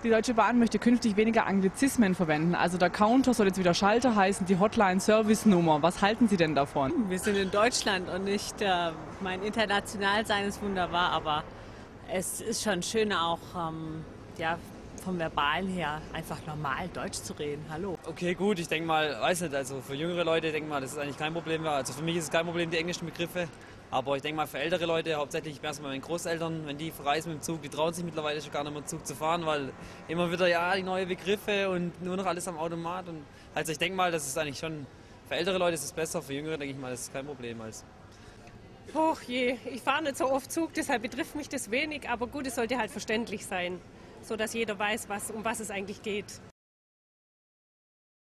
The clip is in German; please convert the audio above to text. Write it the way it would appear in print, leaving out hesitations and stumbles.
Die Deutsche Bahn möchte künftig weniger Anglizismen verwenden. Also der Counter soll jetzt wieder Schalter heißen, die Hotline-Service-Nummer. Was halten Sie denn davon? Wir sind in Deutschland und nicht, mein international sein ist wunderbar, aber es ist schon schön auch, ja, vom Verbalen her einfach normal Deutsch zu reden. Hallo. Okay, gut, ich denke mal, weiß nicht, also für jüngere Leute, denke mal, das ist eigentlich kein Problem. Also für mich ist es kein Problem, die englischen Begriffe. Aber ich denke mal, für ältere Leute, hauptsächlich erstmal meine Großeltern, wenn die verreisen mit dem Zug, die trauen sich mittlerweile schon gar nicht mehr Zug zu fahren, weil immer wieder, ja, die neuen Begriffe und nur noch alles am Automat. Und also ich denke mal, das ist eigentlich schon, für ältere Leute ist es besser, für jüngere denke ich mal, das ist kein Problem. Och je, ich fahre nicht so oft Zug, deshalb betrifft mich das wenig, aber gut, es sollte halt verständlich sein, so dass jeder weiß, um was es eigentlich geht.